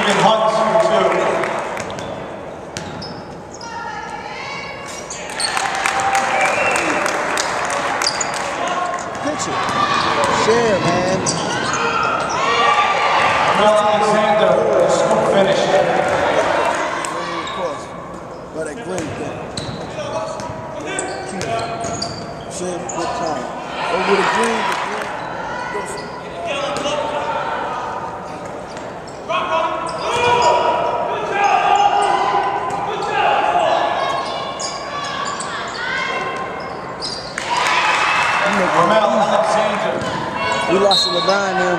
Stephen Hunt for 2. Pitcher. Share, man. Alexander, the scoop finish. But that green thing. Share good time. Over the green, Alexander. We lost to the 9 them.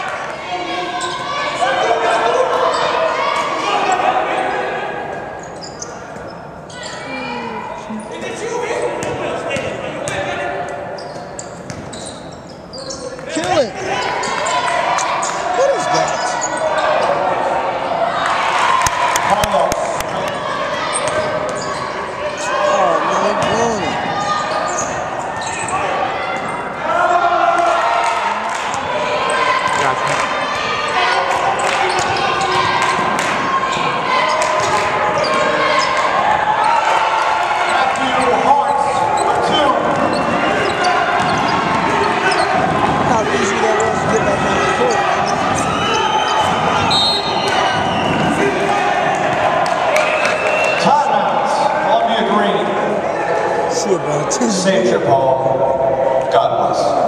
Kill it. What is that? Carlos. Oh, man, blowing it. Columbia-Green. See you, bro. Save your ball. God bless.